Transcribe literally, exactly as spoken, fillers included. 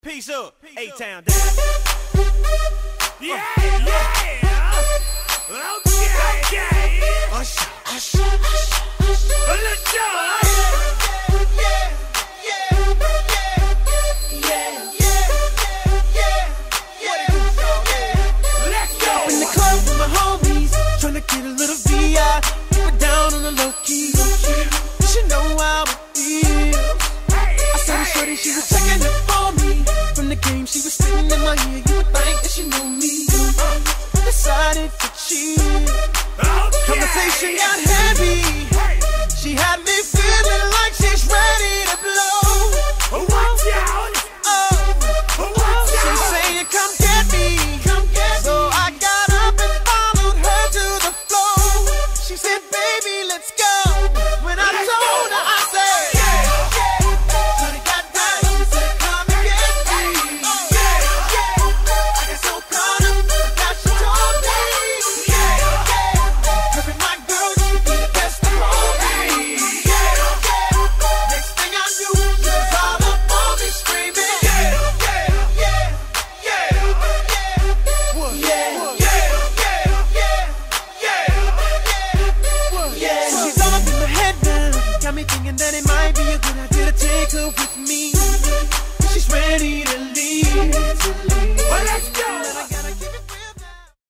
Peace up, A-Town down. Yeah, yeah. Okay, okay. Usher, usher, usher, usher. Let's go. Yeah, yeah, yeah, yeah, yeah, yeah. Let's go. In the club with my homies, tryna get a little V I, keep it down on the low key. You should know how it feels. I saw the shorty, she was checking it for me. From the game, she was sitting in my ear. You would think that she knew me. Decided to cheat. Conversation got heavy. She had me feeling like she's ready to blow. Watch out. Oh, Watch she out. saying, "Come get me, come get me." So I got up and followed her to the floor. She said, "Baby, let's go." When I told her, I said, "Yeah, yeah." Shorty got down, she said, "Come and get me." Yeah, yeah. I got so caught up, now she told me. Yeah, yeah. Her and my girl, she be the best of all me. Yeah, yeah. Next thing I knew, she was all up on me screaming. Yeah, yeah, yeah, yeah, yeah. What? Yeah, yeah, yeah, yeah, yeah, yeah. She's all up in my head now, got me thinking that it might be a good idea to take her with me. She's ready to leave. Well, let's go.